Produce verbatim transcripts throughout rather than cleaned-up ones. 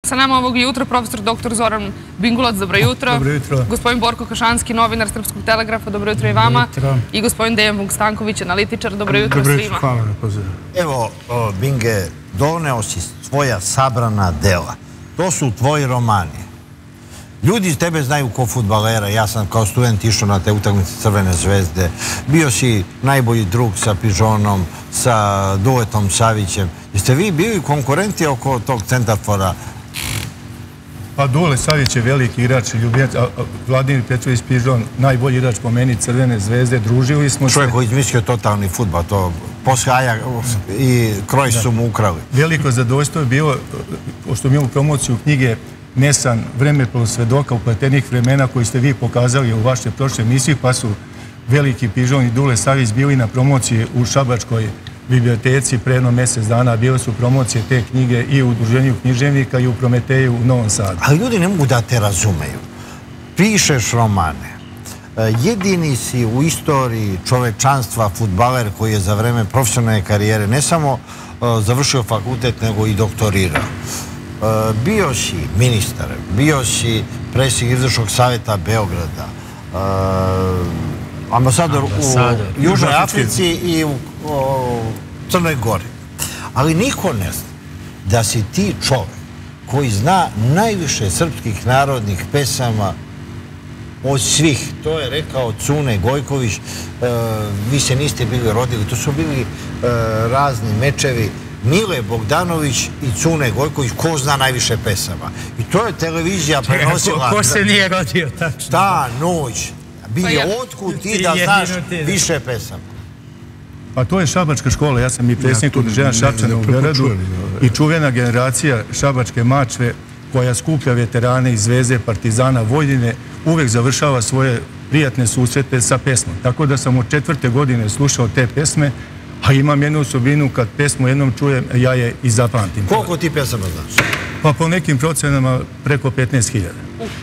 Sa nama ovog jutra profesor doktor Zoran Bingulac, dobro jutro. Dobro jutro. Gospodin Borko Hašanski, novinar Srpskog telegrafa, dobro jutro i vama. I gospodin Dejan Vukstanković, analitičar, dobro jutro svima. Dobro jutro, hvala na pozivu. Evo, Binge, doneo si svoja sabrana dela. To su tvoji romani. Ljudi tebe znaju ko fudbalera, ja sam kao student išao na te utakmice Crvene zvezde. Bio si najbolji drug sa Pižonom, sa Duletom Savićem. Jeste vi bili konkurenti oko tog centarfora? Pa Dule Savić je veliki igrač, ljubljenac, a Vladimir Petrović Pižon, najbolji igrač po meni Crvene zvezde, družili smo se. Čovjek koji izmislio totalni fudbal, to posle Ajax i Kroj su mu ukrali. Veliko zadovoljstvo je bilo, pošto mi imamo promociju knjige Nesan, vremeplov svedoka upletenih vremena koji ste vi pokazali u vašoj prošloj emisiji, pa su veliki Pižon i Dule Savić bili na promociji u Šabačkoj biblioteci pre jedno mjesec dana. Bile su promocije te knjige i u Udruženju književnika i u Prometeju u Novom Sadu. Ali ljudi ne mogu da te razumeju. Pišeš romane. Jedini si u istoriji čovečanstva fudbaler koji je za vreme profesionalne karijere ne samo završio fakultet, nego i doktorirao. Bio si ministar, bio si predsjednik izvršnog savjeta Beograda, ambasador u Južnoj Africi i u Crnoj Gori. Ali niko ne zna da si ti čovjek koji zna najviše srpskih narodnih pesama od svih. To je rekao Cune Gojković. Vi se niste bili rodili. To su bili razni mečevi. Mile Bogdanović i Cune Gojković, ko zna najviše pesama. I to je televizija prenosila... Ko se nije rodio, tačno. Ta noć. Bilje, otkud ti da znaš više pesama? Pa to je Šabačka škola. Ja sam i predsjednik udruženja Šapčana u Beogradu i čuvena generacija Šabačke mačve koja skuplja veterane iz Zvezde, Partizana, Vojvodine, uvek završava svoje prijatne susrete sa pesmom. Tako da sam od četvrte godine slušao te pesme, a imam jednu osobinu, kad pesmu jednom čujem, ja je i zapamtim. Koliko ti pesama znaš? Pa po nekim procenama preko petnaest hiljada.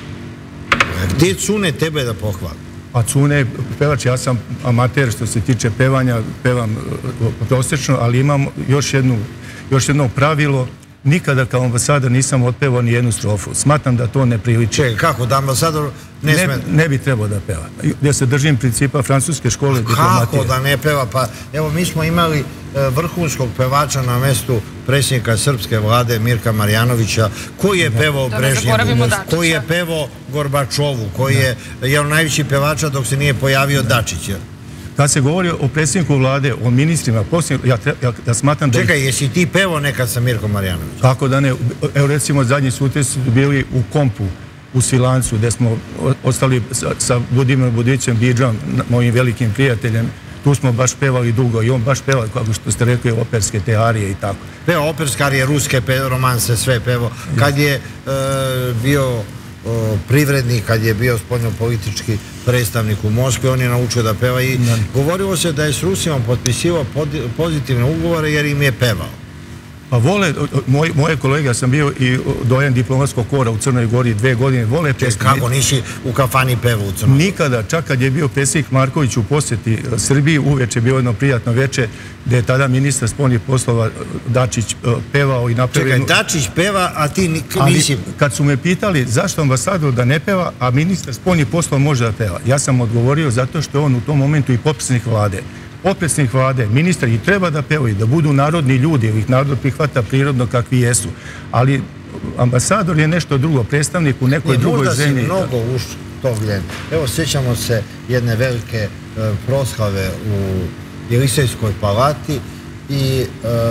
Gdje Cune tebe da pohvali? Pa Cune je pevač, ja sam amater što se tiče pevanja, pevam prosečno, ali imam još jednu, još jedno pravilo. Nikada kao ambasador nisam otpevao ni jednu strofu. Smatram da to ne priliči. Čekaj, kako da ambasador ne sme... Ne bi trebao da peva. Ja se držim principa francuske škole diplomatije. Kako da ne peva? Pa evo, mi smo imali vrhunskog pevača na mestu predsjednika srpske vlade Mirka Marjanovića, koji je pevao Brežnjevu, koji je pevao Gorbačovu, koji je jedan najviši pevača dok se nije pojavio Dačić. Kad se govori o predsjedniku vlade, o ministrima, ja smatram da... Čekaj, jesi ti pevao nekad sa Mirkom Marjanovićem? Tako da ne. Evo recimo, zadnji sutra su bili u Kompu, u Svilancu, gde smo ostali sa Budimirom Budićem Bidžom, mojim velikim prijateljem. Tu smo baš pevali dugo i on baš pevao, kako što ste rekli, operske te arije i tako. Pevao operske arije, ruske romanse, sve pevao. Kad je bio privrednik, kad je bio spoljnopolitički predstavnik u Moskvi, on je naučio da peva i govorilo se da je s Rusijom potpisivao pozitivne ugovore jer im je pevao. Pa vole, moje kolege, ja sam bio i dojen diplomatskog kora u Crnoj Gori dve godine, vole pesme. Kako nisi u kafani pevao u Crnoj Gori? Nikada, čak kad je bio predsjednik Marković u posjeti Srbiji, uveče je bilo jedno prijatno veče, gde je tada ministar spoljnih poslova Dačić pevao i napravio... Čekaj, Dačić peva, a ti nisi... Kad su me pitali zašto ambasador da ne peva, a ministar spoljnih poslova može da peva, ja sam odgovorio zato što je on u tom momentu i potpredsjednik vlade. Potpredsjednik vlade, ministar i treba da pevaju, da budu narodni ljudi, jer ih narod prihvata prirodno kakvi jesu. Ali ambasador je nešto drugo, predstavnik u nekoj drugoj zemlji. Možda si mnogo uš tog ljena. Evo, sjećamo se jedne velike proslave u Jelisejskoj palati i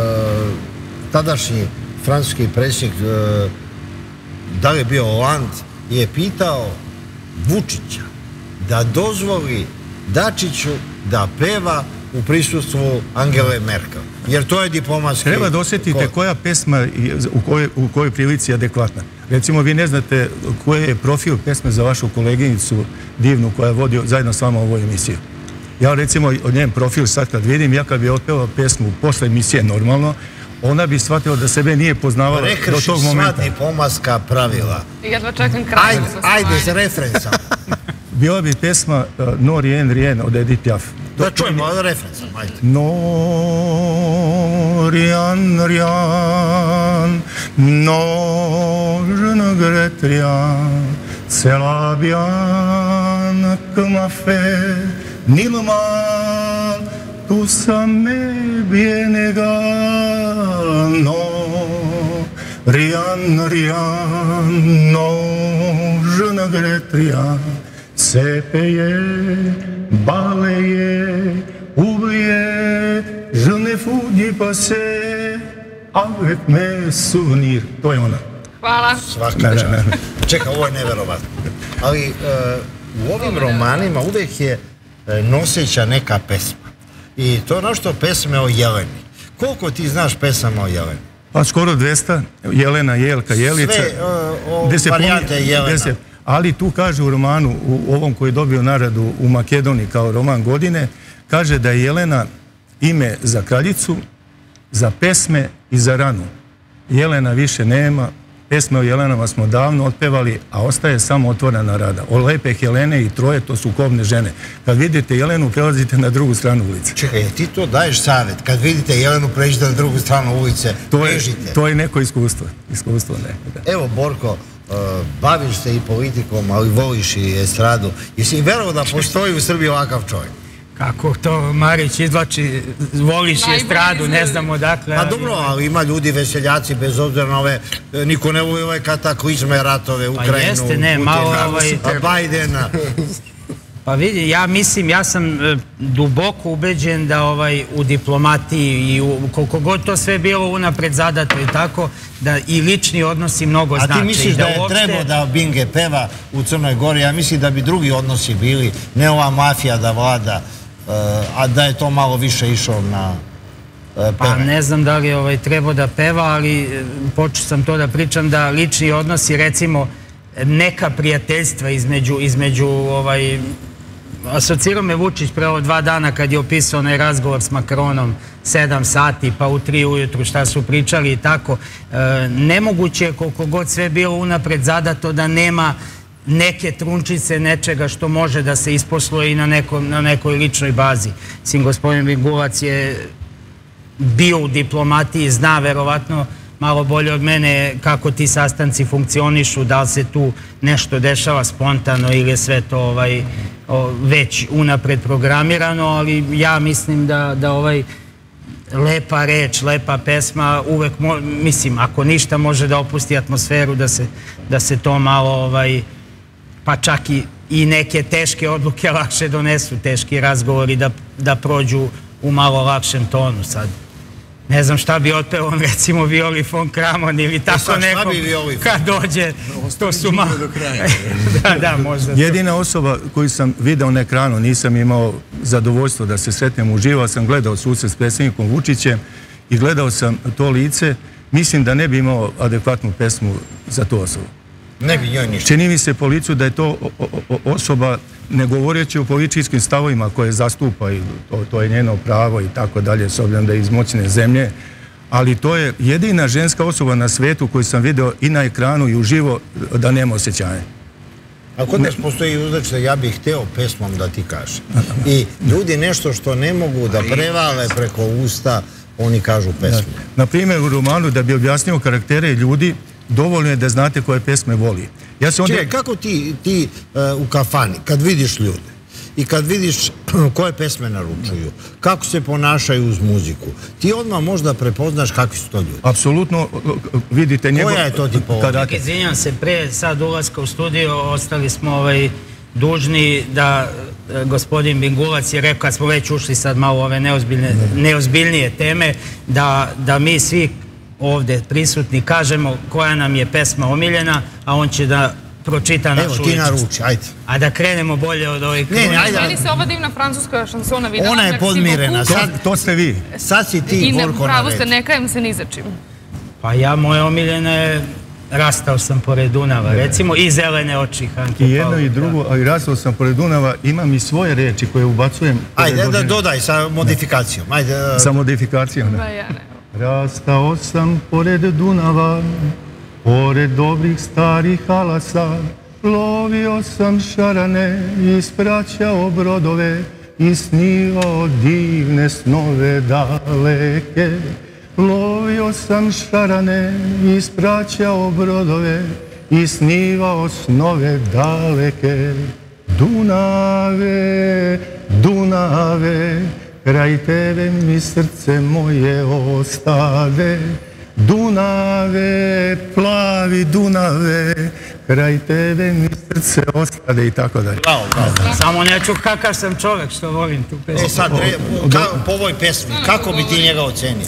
tadašnji francuski predsjednik, da li je bio Hollande, je pitao Vučića da dozvoli Dačiću da peva u prisustvu Angele Merkel. Jer to je diplomatski... Treba da osjetite koja pesma u kojoj prilici je adekvatna. Recimo, vi ne znate koji je profil pesme za vašu koleginicu divnu koja je vodio zajedno s vama ovu emisiju. Ja recimo od njen profil sad kad vidim, ja kad bi otpevao pesmu posle emisije normalno, ona bi shvatila da sebe nije poznavala do tog momenta. Prekrši sva diplomatska pravila. Jedva čekam kraj. Ajde, za referensa. Bila bi pesma No Rien Rien od Edith Piaf. Da čujemo referensa, ajde. No Rien Rien, no gretrian, celabian că m'a fait ni le mal, tout ça m'est bien égal, non, rien, rien, non, je ne regrette rien, c'est payé, balayé, oublié, je ne fous du passé, avec mes souvenirs. To je ona. Hvala. Svaka čast. Čekaj, ovo je neverovatno. Ali u ovim romanima uvek je noseća neka pesma. I to je ono što pesme o Jeleni. Koliko ti znaš pesama o Jeleni? Pa skoro dvesta. Jelena, Jelka, Jelica. Sve varijante Jelena. Ali tu kaže u romanu, u ovom koji je dobio nagradu u Makedoniji kao roman godine, kaže da je Jelena ime za kraljicu, za pesme i za ranu. Jelena više nema, pesme o Jelenama smo davno otpevali, a ostaje samo otvorena rada. O lepe Helene i troje, to su kobne žene. Kad vidite Jelenu, prelazite na drugu stranu ulice. Čekaj, ti to daješ savjet? Kad vidite Jelenu, pređite na drugu stranu ulice, bežite. To je neko iskustvo. Iskustvo neko. Evo, Borko, baviš se i politikom, ali voliš i estradu. Jesi verovao da postoji u Srbiji ovakav čovjek? Kako to Marić izvlači, voliš i estradu, ne znam odakle. Pa dobro, ali ima ljudi, veseljaci, bez obzira na ove, niko ne voli ove kataklizme, ratove, Ukrajinu, Putina, Bajdena. Pa vidi, ja mislim, ja sam duboko ubeđen da u diplomatiji i koliko god to sve bilo unapred zadato i tako, da i lični odnosi mnogo znače. A ti misliš da je trebao da Binge peva u Crnoj Gori? Ja mislim da bi drugi odnosi bili, ne ova mafija da vlada, a da je to malo više išao na pevanje. Pa ne znam da li je trebao da peva, ali počeo sam to da pričam da lični odnosi, recimo, neka prijateljstva između asocirao me Vučić pre ovo dva dana kad je opisao onaj razgovor s Makronom, sedam sati, pa u tri ujutru šta su pričali i tako. Nemoguće je koliko god sve bilo unapred zadato da nema neke trunčice nečega što može da se isposluje i na nekoj ličnoj bazi. Sin, gospodin Bingulac je bio u diplomatiji, zna verovatno malo bolje od mene kako ti sastanci funkcionišu, da li se tu nešto dešava spontano ili je sve to već unapred programirano, ali ja mislim da ovaj lepa reč, lepa pesma uvek, mislim, ako ništa može da opusti atmosferu, da se to malo, pa čak i neke teške odluke lakše donesu, teški razgovori da prođu u malo lakšem tonu sad. Ne znam šta bi otpeo on, recimo, Violi von Kramon ili tako nekom kad dođe. To su malo... Da, da, možda. Jedina osoba koju sam video na ekranu, nisam imao zadovoljstvo da se sretnem uživo, sam gledao susret s predsjednikom Vučićem i gledao sam to lice, mislim da ne bi imao adekvatnu pesmu za tu osobu. Ne bi njoj ništa. Čini mi se po licu da je to osoba, ne govoreći o političkim stavovima koje zastupa, i to je njeno pravo i tako dalje, s obzirom da je iz moćne zemlje, ali to je jedina ženska osoba na svetu koju sam video i na ekranu i uživo da nema osjećanja. A kod nas postoji uzreč, ja bih hteo pesmom da ti kažem. I ljudi nešto što ne mogu da prevale preko usta, oni kažu pesmu. Na primjer, u romanu, da bi objasnio karaktere ljudi, dovoljno je da znate koje pesme voli. Čekaj, kako ti u kafani, kad vidiš ljude i kad vidiš koje pesme naručuju, kako se ponašaju uz muziku, ti odmah možda prepoznaš kakvi su to ljudi? Apsolutno, vidite njegov... Koja je to ti povod? Izvinjam se, pre sad ulaska u studio ostali smo dužni da gospodin Bingulac je rekao, kad smo već ušli sad malo ove neozbiljnije teme, da mi svi ovde prisutni kažemo koja nam je pesma omiljena, a on će da pročita našu ličnost. Evo, ti naruči, ajde. A da krenemo bolje od ovih... Ne, ne, ajde. Meni se ova divna francuska šansona videla. Ona je podmirena. To ste vi. Sad si ti, Borko, na redu. I pravo ste, ne kajem se ni za čim. Pa ja, moja omiljena je Rastao sam pored Dunava, recimo, i Zelene oči. I jedno i drugo, ali Rastao sam pored Dunava, imam i svoje reči koje ubacujem. Ajde, da dodaj sa modifikacijom. Sa modifikacijom, da. Rastao sam pored Dunava, pored dobrih starih alasa, lovio sam šarane, ispraćao brodove i snivao divne snove daleke. Lovio sam šarane, ispraćao brodove i snivao snove daleke. Dunave, Dunave, kraj tebe mi srce moje ostade. Dunave, plavi Dunave, kraj tebe mi srce ostade i tako dalje. Samo neću kakav sam čovek što volim tu pesmu. E sad, po ovoj pesmi, kako bi ti njega ocenio?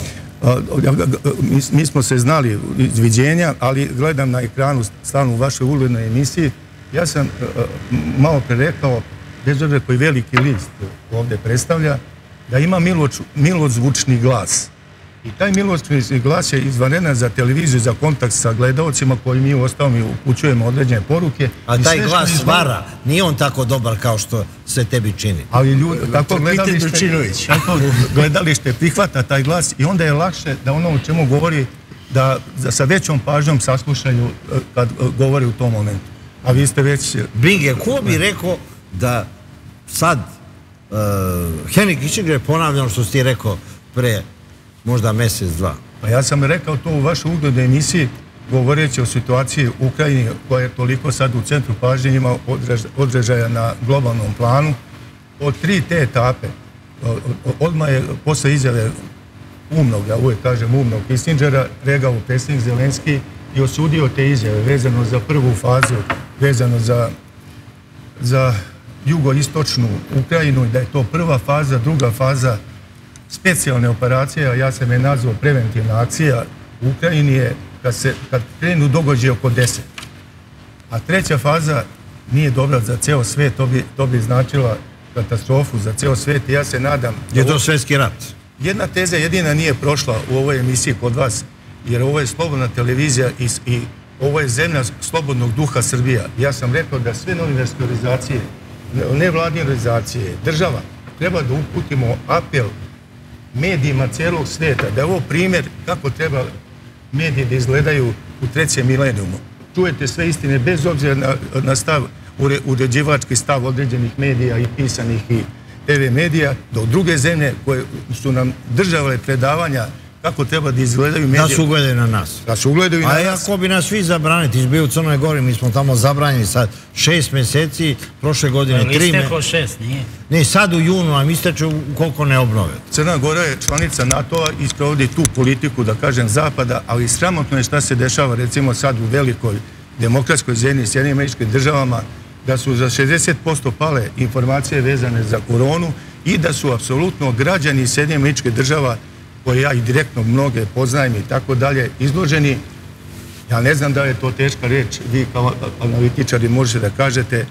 Mi smo se znali iz viđenja, ali gledam na ekranu stalno u vašoj uglednoj emisiji. Ja sam malo pre rekao, bez obzira koji veliki list ovdje predstavlja, da ima milozvučni glas. I taj milozvučni glas je izvanredan za televiziju, za kontakt sa gledalcima koji mi u ostalom upućujemo određene poruke. A taj glas vara, nije on tako dobar kao što se tebi čini. Ali ljudi, tako gledalište prihvata taj glas i onda je lakše da ono o čemu govori, da sa većom pažnjom saslušaju kad govori u tom momentu. A vi ste već... Binge, ko bi rekao da sad Henry Kissinger ponavlja ono što si ti rekao pre možda mjesec, dva? Pa ja sam rekao to u vašoj uglednoj emisiji govoreći o situaciji u Ukrajini koja je toliko sad u centru pažnje, ima odrežaja na globalnom planu. Od tri te etape, odmah je posle izjave umnog, ja uvijek kažem umnog Kissingera, pregao predsjednik Zelenski i osudio te izjave vezano za prvu fazu, vezano za jugoistočnu Ukrajinu i da je to prva faza, druga faza specijalne operacije, a ja sam je nazvao preventivna akcija u Ukrajini je kad krenu događaje oko deset. A treća faza nije dobra za ceo svet, to bi značila katastrofu za ceo svet i ja se nadam... Je to svetski rat? Jedna teza jedina nije prošla u ovoj emisiji kod vas, jer ovo je slobodna televizija i ovo je zemlja slobodnog duha Srbija. Ja sam rekao da sve novinarske organizacije, nevladine organizacije, država, treba da uputimo apel medijima cijelog sveta, da je ovo primjer kako treba mediji da izgledaju u trećem milenijumu. Čujete sve istine bez obzira na stav, uređivački stav određenih medija i pisanih i te ve medija, da u druge zemlje koje su nam državale predavanja kako treba da izgledaju medije. Da se ugledaju na nas. Da se ugledaju na nas. A ako bi nas svi zabranili, ti si bio u Crnoj Gori, mi smo tamo zabranjeni sad šest meseci, prošle godine tri meseci. Ali isteko šest, nije? Ne, sad u junu, a isteče koliko ne obnove. Crna Gora je članica NATO-a i sprovodi tu politiku, da kažem, Zapada, ali sramotno je šta se dešava, recimo sad u velikoj demokratskoj zemlji, Sjedinjenim Američkim Državama, da su za šezdeset posto pale informacije vezane za koronu i da su apsolutno građani Sjedinjenih Američkih Država, koje ja i direktno mnoge poznajem i tako dalje, izloženi. Ja ne znam da je to teška reč, vi kao analitičari možete da kažete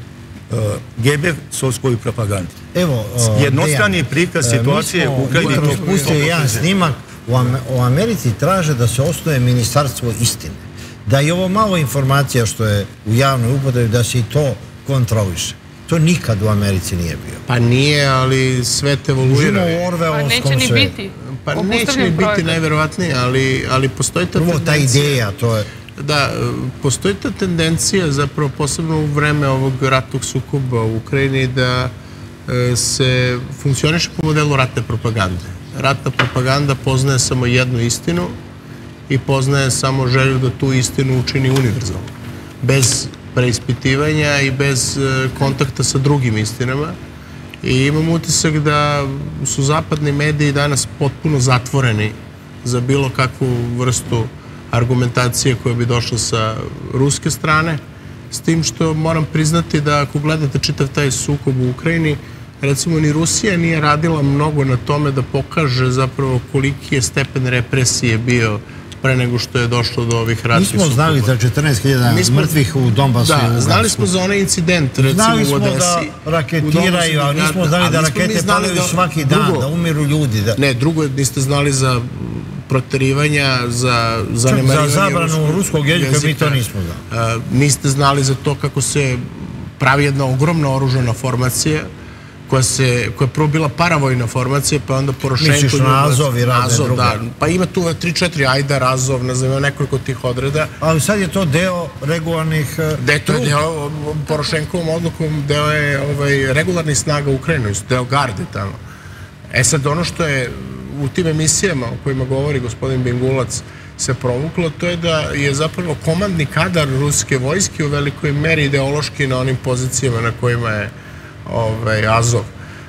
gebelsovskoj propagandi. Evo, jednostrani prikaz situacije u Ukrajini. Mi smo pustili jedan snimak, u Americi traže da se osnuje ministarstvo istine. Da i ovo malo informacija što je u javnoj upotrebi, da se i to kontroliše. To nikad u Americi nije bio. Pa nije, ali svet evoluira. Pa neće ni biti. Pa neće ni biti najverovatnije, ali postoji ta tendencija. Prvo ta ideja, to je... Da, postoji ta tendencija, zapravo posebno u vreme ovog ratnog sukoba u Ukrajini, da se funkcioniše po modelu ratne propagande. Ratna propaganda poznaje samo jednu istinu i poznaje samo želju da tu istinu učini univerzalno. Bez preispitivanja i bez kontakta sa drugim istinama. I imam utisak da su zapadni mediji danas potpuno zatvoreni za bilo kakvu vrstu argumentacije koja bi došla sa ruske strane. S tim što moram priznati da ako gledate čitav taj sukob u Ukrajini, recimo ni Rusija nije radila mnogo na tome da pokaže zapravo koliki je stepen represije bio pre nego što je došlo do ovih ratnih sukoba. Nismo znali za četrnaest hiljada mrtvih u Donbasu. Da, znali smo za onaj incident, recimo u Odesi. Znali smo da raketiraju, ali nismo znali da rakete padaju svaki dan, da umiru ljudi. Ne, drugo, niste znali za proterivanja, za zanemarivanje... Za zabranu ruskog jezika, mi to nismo znali. Niste znali za to kako se pravi jedna ogromna oružana formacija, koja je prvo bila paravojna formacija, pa onda Porošenko... Misliš na Azov i razne druge? Pa ima tu tri četiri Ajda, Azov, ne znam, nekoliko tih odreda. Ali sad je to deo regularnih trupa. Deo Porošenkovom odlukom, deo je regularnih snaga u Ukrajinu, deo garde tamo. E sad, ono što je u tim emisijama o kojima govori gospodin Bingulac, se provuklo, to je da je zapravo komandni kadar ruske vojske u velikoj meri ideološki na onim pozicijama na kojima je Azov.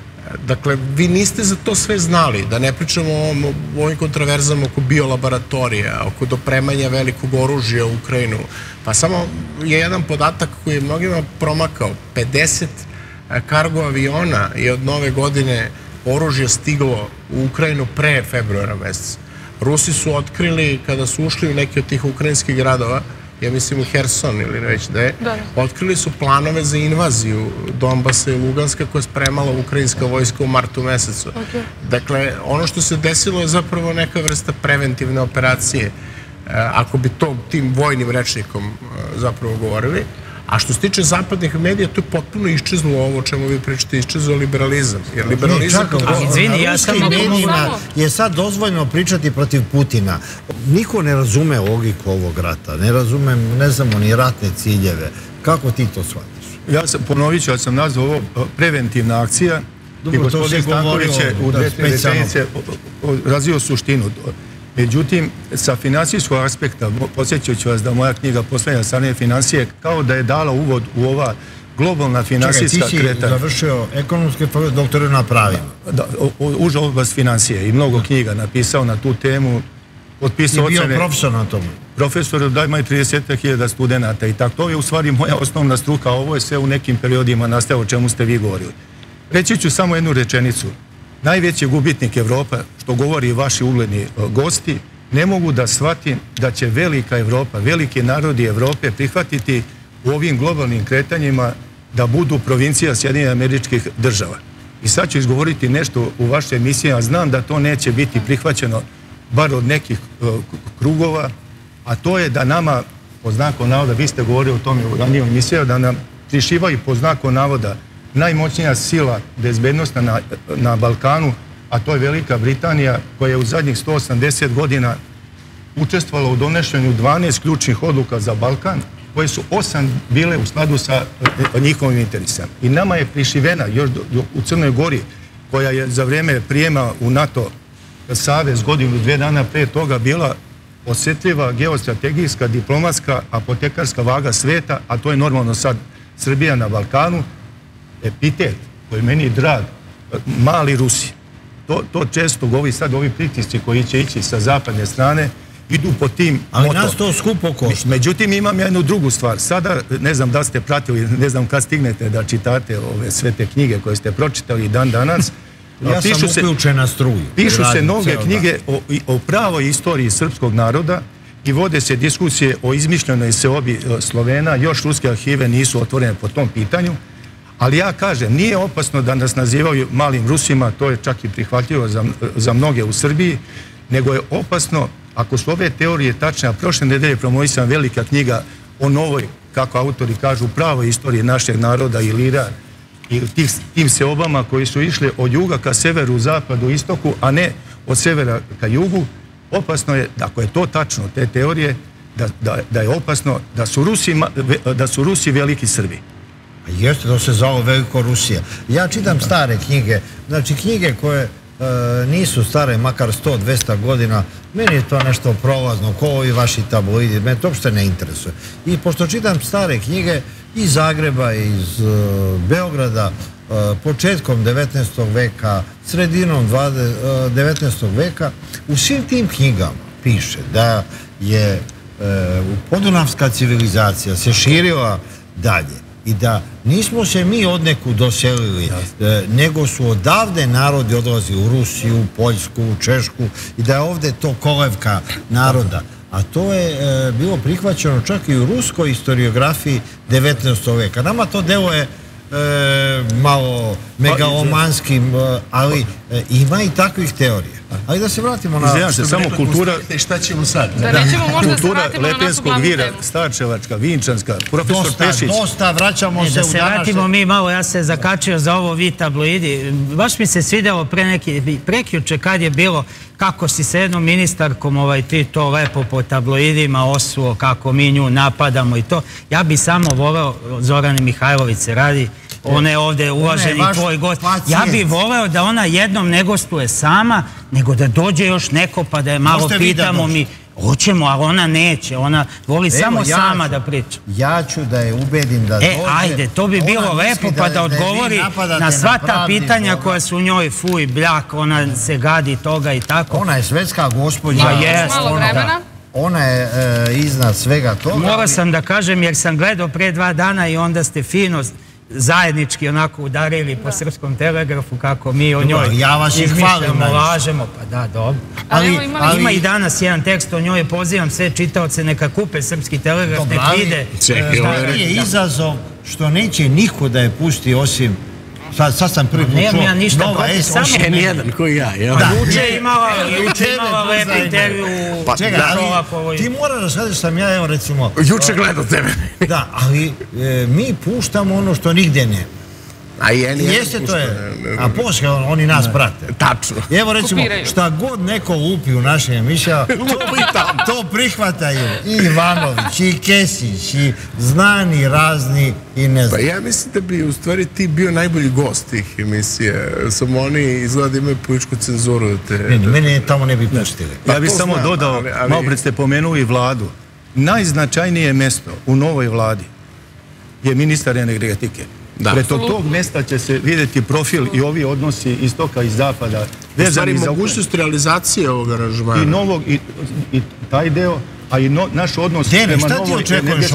Dakle, vi niste za to sve znali, da ne pričamo o ovim kontraverzama oko biolaboratorija, oko dopremanja velikog oružja u Ukrajinu. Pa samo je jedan podatak koji je mnogima promakao. pedeset kargo aviona je od nove godine oružje stiglo u Ukrajinu pre februara meseca. Rusi su otkrili, kada su ušli u neki od tih ukrajinskih gradova, ja mislim u Herson ili već da je, otkrili su planove za invaziju Donbasa i Luganska koja je spremala ukrajinska vojska u martu mesecu. Dakle, ono što se desilo je zapravo neka vrsta preventivne operacije, ako bi to tim vojnim rečnikom zapravo govorili. A što se tiče zapadnih medija, to je potpuno iščezlo ovo o čemu vi pričate, iščezlo liberalizam. Jer liberalizam... Izvini, ja sam... je sad dozvoljno pričati protiv Putina. Niko ne razume logiku ovog rata. Ne razume, ne znamo, ni ratne ciljeve. Kako ti to shvatiš? Ja sam, ponovit ću, ja sam nazvao ovo preventivna akcija i gospodin Stanković je u dve rečenice razvio suštinu. Međutim, sa finansijskog aspekta, podsjećajući vas da moja knjiga Poslednja strane financije, kao da je dala uvod u ova globalna finansijska kretanja. Čekaj, ti si završio ekonomske doktorate na pravima. Da, uža oblast financije i mnogo knjiga napisao na tu temu. I bio profesor na tomu? Profesor, da ima i trideset hiljada studenta i tako. To je u stvari moja osnovna struka, a ovo je sve u nekim periodima nastaje o čemu ste vi govorili. Reći ću samo jednu rečenicu. Najveći gubitnik Evropa, što govori vaši ugledni gosti, ne mogu da shvatim da će velika Evropa, veliki narodi Evrope prihvatiti u ovim globalnim kretanjima da budu provincija Sjedinjenih Američkih Država. I sad ću izgovoriti nešto u vašoj emisiji, a znam da to neće biti prihvaćeno bar od nekih krugova, a to je da nama, po znaku navoda, vi ste govorili o tome u ranijoj emisiji, da nam prišivaju po znaku navoda najmoćnija sila bezbednostna na, na Balkanu, a to je Velika Britanija, koja je u zadnjih sto osamdeset godina učestvovala u donošenju dvanaest ključnih odluka za Balkan, koje su osam bile u skladu sa njihovim interesama. I nama je prišivena još do, do, u Crnoj Gori, koja je za vrijeme prijema u NATO savez godinu, dve dana pre toga bila osjetljiva geostrategijska, diplomatska, apotekarska vaga sveta, a to je normalno sad Srbija na Balkanu, epitet koji je meni drag, mali Rusi. To, to često govori sad ovi pritisci koji će ići sa zapadne strane, idu po tim ali moto. Nas to skupo košta. Međutim, imam jednu drugu stvar. Sada, ne znam da ste pratili, ne znam kad stignete da čitate ove sve te knjige koje ste pročitali dan danas. Ja pišu sam uključen na struju. Pišu se mnoge knjige o, o pravoj istoriji srpskog naroda i vode se diskusije o izmišljenoj seobi Slovena. Još ruske arhive nisu otvorene po tom pitanju. Ali ja kažem, nije opasno da nas nazivaju malim Rusima, to je čak i prihvatljivo za, za mnoge u Srbiji, nego je opasno, ako su ove teorije tačne, a prošle nedelje promovisana velika knjiga o novoj, kako autori kažu, pravoj istoriji našeg naroda i lira, i tih, tim seobama koji su išli od juga ka severu, zapadu, istoku, a ne od severa ka jugu, opasno je, ako je to tačno, te teorije, da, da, da je opasno da su Rusi, da su Rusi veliki Srbi. Jeste, to se zvalo Veliko Rusija. Ja čitam stare knjige, znači knjige koje e, nisu stare makar sto do dvesta godina, meni je to nešto prolazno, ko ovi vaši tabloidi, mene to uopšte ne interesuje. I pošto čitam stare knjige iz Zagreba, iz e, Beograda, e, početkom devetnaestog veka, sredinom devetnaestog veka, u svim tim knjigama piše da je e, podunavska civilizacija se širila dalje. I da nismo se mi odneku doselili, nego su odavde narodi odlazi u Rusiju, Poljsku, Češku i da je ovde to kolevka naroda. A to je e, bilo prihvaćeno čak i u ruskoj historiografiji devetnaestog veka. Nama to deluje e, malo megalomanskim, ali e, ima i takvih teorija. Ali da se vratimo na... Izvijem se, samo kultura... Šta ćemo sad? Da nećemo možda se kultura vratimo na našu Lepenskog glavnu vira, temu. Starčevačka, Vinčanska, profesor dosta, Pešić. Dosta, vraćamo ne, se da u se današnje... vratimo mi malo, ja se zakačio za ovo vi tabloidi. Baš mi se svidjelo pre neki, prekjuče kad je bilo kako si sa jednom ministarkom ovaj, ti to lepo po tabloidima osuo, kako mi nju napadamo i to. Ja bi samo voleo, Zorane Mihajlović se radi, ona je ovdje uvaženi tvoj gost. Ja bih voleo da ona jednom ne gostuje sama, nego da dođe još neko pa da je malo pitamo mi Hoćemo, ali ona neće. Ona voli samo sama da priča. Ja ću da je ubedim da dođe. E, ajde, to bi bilo lepo pa da odgovori na sva ta pitanja koja su u njoj, fuj, bljak, ona se gadi toga i tako. Ona je svetska gospođa. Malo vremena. Ona je iznad svega toga. Morao sam da kažem jer sam gledao pre dva dana i onda ste fino zajednički onako udarili po Srpskom telegrafu kako mi o njoj izmišljamo, lažemo, pa da, dobro. Ima i danas jedan tekst o njoj, pozivam sve čitaoce neka kupe Srpski telegraf, nek vide. To je izazov što neće niko da je pusti osim, sad sam prvi put čuo, nemam ja ništa protiv, samo nijedan koji ja. Juče je imala lepo intervju u Šolakovoj. Ti moraš da shvatiš sam ja, evo recimo... Juče gledao tebe. Da, ali mi puštamo ono što nigde nema. A i N jedan jeste to je, a poslije oni nas prate. Tačno. Evo recimo, šta god neko lupi u našem emisijama, to prihvataju i Ivanović, i Kesić, i znani, razni, i ne znam. Pa ja mislim da bi u stvari ti bio najbolji gost tih emisija. Samo oni izgleda da imaju političku cenzuru. Mene tamo ne bi pustili. Ja bih samo dodao, malo pred ste pomenuli vladu. Najznačajnije mesto u novoj vladi je ministar energetike. Preto tog mjesta će se vidjeti profil i ovi odnosi istoka i zapada. U stvari mogućnost realizacije ovog aranžmana. I novog, i taj deo, a i naš odnos prema novoj... Šta ti očekuješ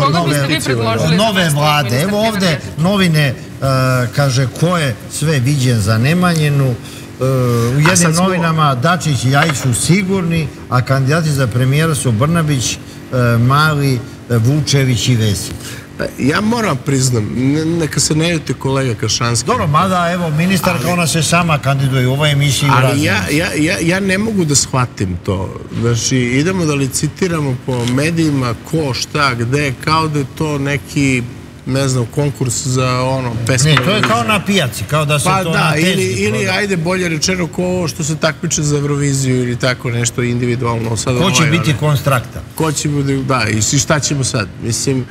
od nove vlade? Evo ovde novine kaže ko je sve viđen za Nemanjinu. U jednim novinama Dačić i Ljajić su sigurni, a kandidati za premijera su Brnabić, Mali, Vučević i Vesić. Ja moram priznam, neka se ne ljute kolega Kašanski. Dobro, mada, evo, ministarka, ona se sama kandiduje u ovoj emisiji. Ali ja ne mogu da shvatim to. Znači, idemo da licitiramo po medijima ko, šta, gde, kao da je to neki, ne znam, konkurs za ono, pesme. Ne, to je kao na pijaci, kao da se to na tezgi. Ili, ajde, bolje rečeno, ko ovo što se takmiče za Euroviziju ili tako nešto individualno. Ko će biti konstrakta? Ko će biti, da, i šta ćemo sad? Mislim,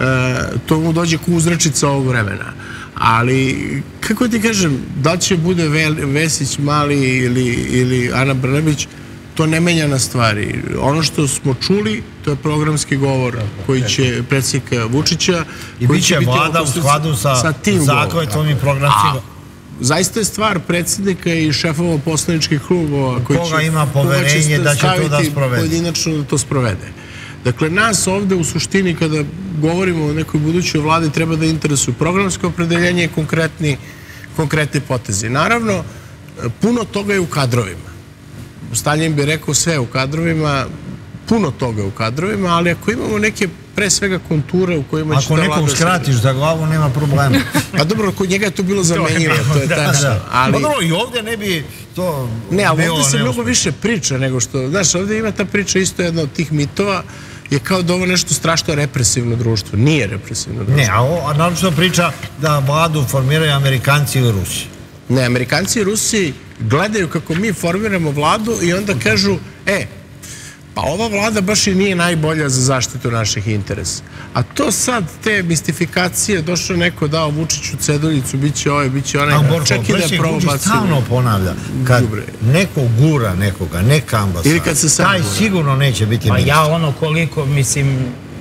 to mu dođe ku uzrečica ovog vremena. Ali, kako ti kažem, da li će bude Vesić, Mali ili Ana Brnabić, to ne menja na stvari. Ono što smo čuli, to je programski govor koji će predsjednika Vučića... I bit će vlada u skladu sa zakletvom i programskim... Zaista je stvar predsjednika i šefova poslaničkih klubova koga ima poverenje da će to da sprovede. Pojedinačno da to sprovede. Dakle, nas ovde u suštini kada govorimo o nekoj budućoj vladi treba da interesuju programsko opredeljenje i konkretni potezi. Naravno, puno toga je u kadrovima. Stalin bi rekao sve u kadrovima, puno toga u kadrovima, ali ako imamo neke pre svega konture u kojima će ta vlada... Ako nekog skratiš za glavu, nema problema. Pa dobro, kod njega je to bilo zamenjivo, to je tačno. Pa dobro, i ovdje ne bi to... Ne, ali ovdje se mnogo više priča nego što... Znaš, ovdje ima ta priča isto jedna od tih mitova, je kao da ovo nešto strašno represivno društvo. Nije represivno društvo. Ne, a naravno priča da vladu formiraju Amerikanci ili Rusi. Ne, Amerikanci i Rusi gledaju kako mi formiramo vladu i onda kažu, e, pa ova vlada baš i nije najbolja za zaštitu naših interesa. A to sad, te mistifikacije, došlo neko dao Vučiću ceduljicu, bit će ovaj, bit će onaj, čak i da je probacio. Vučić stalno ponavlja, kad neko gura nekoga, neka ambasada, taj sigurno neće biti ministar. Pa ja ono koliko, mislim,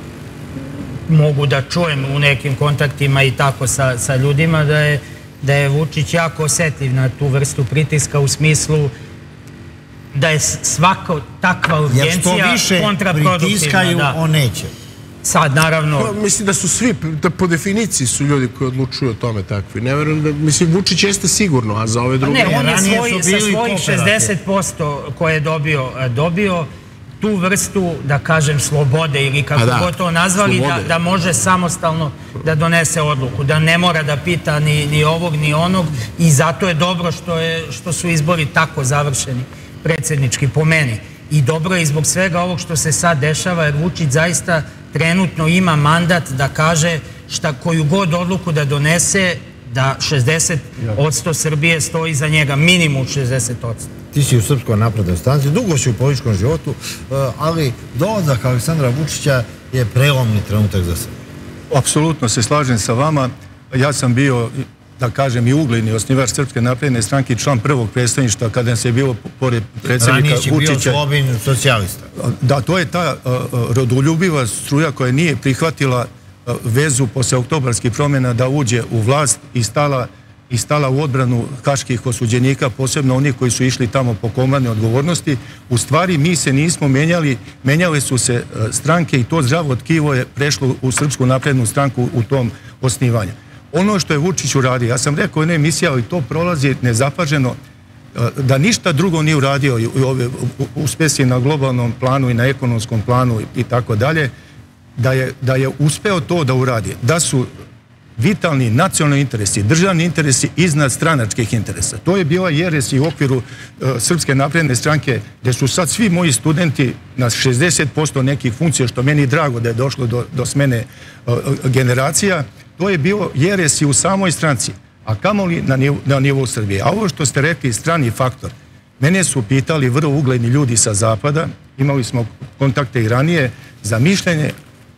mogu da čujem u nekim kontaktima i tako sa ljudima, da je da je Vučić jako osjetljiv na tu vrstu pritiska u smislu da je svaka takva urgencija kontraproduktivna. Jer što više pritiskaju, on neće. Sad, naravno... Mislim da su svi, po definiciji su ljudi koji odlučuju o tome takvi. Ne verujem da, mislim, Vučić jeste sigurno, a za ove druge... Ne, on je sa svojih šezdeset posto koje je dobio, dobio tu vrstu, da kažem, slobode ili kako god to nazvali, da može samostalno da donese odluku, da ne mora da pita ni ovog ni onog i zato je dobro što su izbori tako završeni predsjednički po meni. I dobro je i zbog svega ovog što se sad dešava, jer Vučić zaista trenutno ima mandat da kaže šta koju god odluku da donese, da šezdeset posto Srbije stoji za njega, minimum šezdeset posto. Ti si u Srpskoj naprednoj stranci, dugo si u političkom životu, ali dolazak Aleksandra Vučića je prelomni trenutak za Srbiju. Apsolutno se slažem sa vama. Ja sam bio da kažem, i ugledni osnivač Srpske napredne stranke i član prvog predstavništva kada se je bilo pored predsjednika Vučića. Ranije si bio Slobin socijalista. Da, to je ta rodoljubiva struja koja nije prihvatila vezu posle oktobarskih promjena da uđe u vlast i stala i stala u odbranu haških osuđenika, posebno oni koji su išli tamo po komandne odgovornosti. U stvari mi se nismo menjali, menjale su se stranke i to zdravo tkivo je prešlo u Srpsku naprednu stranku u tom osnivanju. Ono što je Vučić uradio, ja sam rekao jedna emisija, ali to prolazi nezapaženo, da ništa drugo nije uradio i ove uspesi na globalnom planu i na ekonomskom planu i tako dalje, da je uspeo to da uradi, da su vitalni nacionalni interesi, državni interesi iznad stranačkih interesa. To je bila jeres i u okviru Srpske napredne stranke, gde su sad svi moji studenti na šezdeset posto nekih funkcija, što meni je drago da je došlo do smene generacija, to je bilo jeres i u samoj stranci, a kamoli na nivou Srbije. A ovo što ste rekli, strani faktor, mene su pitali vrlo ugledni ljudi sa zapada, imali smo kontakte i ranije, za mišljenje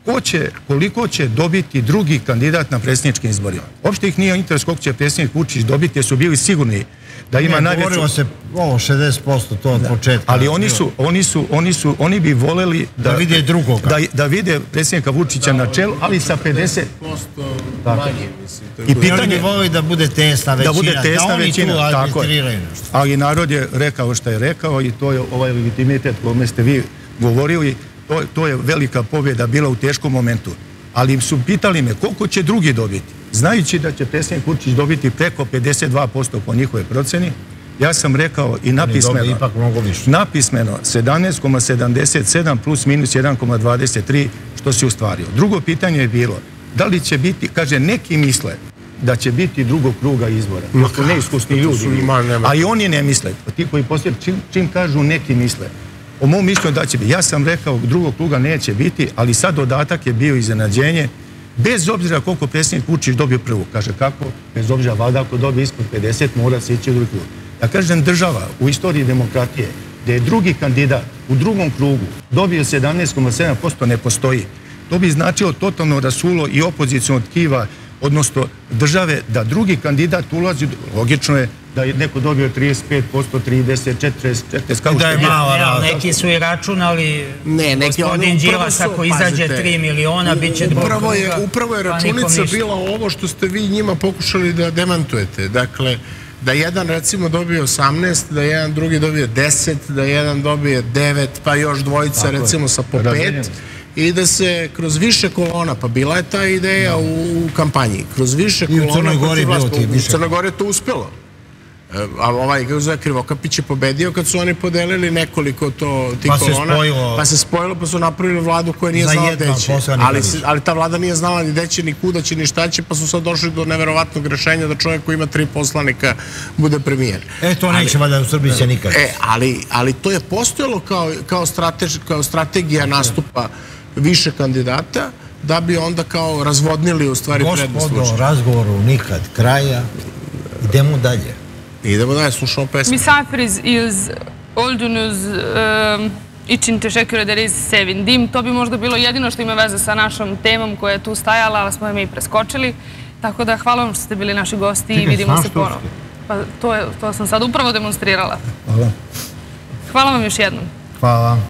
koliko će dobiti drugi kandidat na predsjedničkim izborima. Uopšte ih nije interes koliko će predsjednik Vučić dobiti, jer su bili sigurni da ima najveću... Ne, govorilo se ovo šezdeset posto to od početka. Ali oni su, oni su, oni su, oni bi voleli da vide drugoga. Da vide predsjednika Vučića na čelu, ali sa pedeset posto manje, mislim. I pitanje bi voleli da bude tesna većina, da bude tesna većina, tako je. Ali narod je rekao što je rekao i to je ovaj legitimitet kome ste vi govorili. To je velika pobjeda bila u teškom momentu. Ali su pitali me koliko će drugi dobiti. Znajući da će predsjednik Vučić dobiti preko pedeset dva posto po njihove proceni, ja sam rekao i napismeno, napismeno sedamnaest zarez sedamdeset sedam plus minus jedan zarez dvadeset tri što se ostvario. Drugo pitanje je bilo, da li će biti, kaže, neki misle da će biti drugog kruga izbora. To su neiskusni ljudi. A i oni ne misle. Ti koji postoje, čim kažu neki misle, o mom mišljenju da će biti. Ja sam rekao drugog kruga neće biti, ali sad dodatak je bio iznenađenje, bez obzira koliko predsjednik Vučić dobio prvu. Kaže kako? Bez obzira, valjda ako dobije ispod pedeset mora se ići u drugi krug. Ja kažem, država u istoriji demokratije, gde je drugi kandidat u drugom krugu dobio sedamnaest zarez sedam posto ne postoji. To bi značilo totalno rasulo i opozicijono tkiva, odnosno države, da drugi kandidat ulazi, logično je da je neko dobio trideset pet posto, trideset, četrdeset, četrdeset, kao što je malo. Neki su i računali, gospodin Đilas, ako izađe tri miliona, bit će drugog kruga. Upravo je računica bila ovo što ste vi njima pokušali da demantujete. Dakle, da jedan recimo dobije osamnaest, da jedan drugi dobije deset, da jedan dobije devet, pa još dvojica recimo sa po pet. I da se kroz više kolona, pa bila je ta ideja u kampanji, kroz više kolona... I u Crnoj Gori bilo ti više. U Crnoj Gori je to uspjelo. A ovaj, kako zove, Krivokapić je pobedio kad su oni podelili nekoliko tih kolona. Pa se spojilo, pa su napravili vladu koja nije znala gde će. Ali ta vlada nije znala ni gde će, ni kuda će, ni šta će, pa su sad došli do neverovatnog rešenja da čovjek koji ima tri poslanika bude premijer. E, to neće valjda u Srbiji se nikad. E, ali to je postojalo kao strategija nastupa više kandidata, da bi onda kao razvodnili u stvari prednost slučaja. Gospodo, razgovoru nikad kraja, idemo dalje. Idemo dalje, slušamo pesmu. Misafiriz oldunuz için teşekkür ederiz sevindim. To bi možda bilo jedino što ima veze sa našom temom koja je tu stajala, ali smo je mi preskočili. Tako da hvala vam što ste bili naši gosti i vidimo se ponovo. Pa to sam sad upravo demonstrirala. Hvala. Hvala vam još jednom. Hvala.